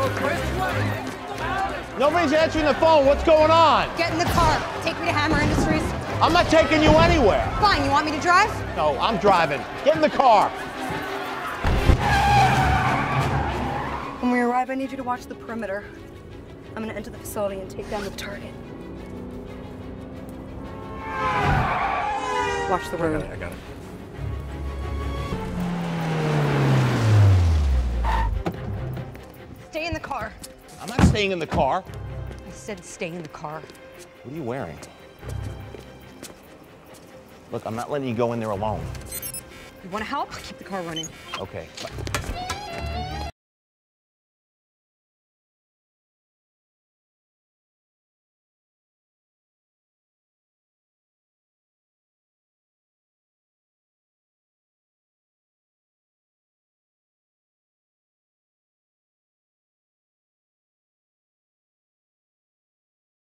Nobody's answering the phone. What's going on? Get in the car. Take me to Hammer Industries. I'm not taking you anywhere. Fine, you want me to drive? No, I'm driving. Get in the car. When we arrive, I need you to watch the perimeter. I'm gonna enter the facility and take down the target. Watch the road. I got it. Stay in the car. I'm not staying in the car. I said stay in the car. What are you wearing? Look, I'm not letting you go in there alone. You wanna help? Keep the car running. Okay.